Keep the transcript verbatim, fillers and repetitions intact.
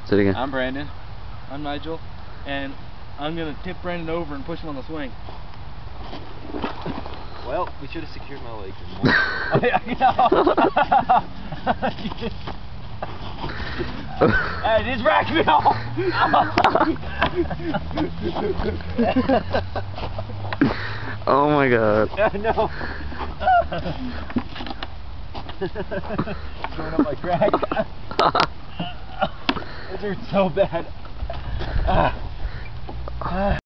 Say it again. I'm Brandon. I'm Nigel. And I'm going to tip Brandon over and push him on the swing. Well, we should have secured my legs more. Hey, this racked me off! Oh my god. No. Showing up my crack. This hurts so bad.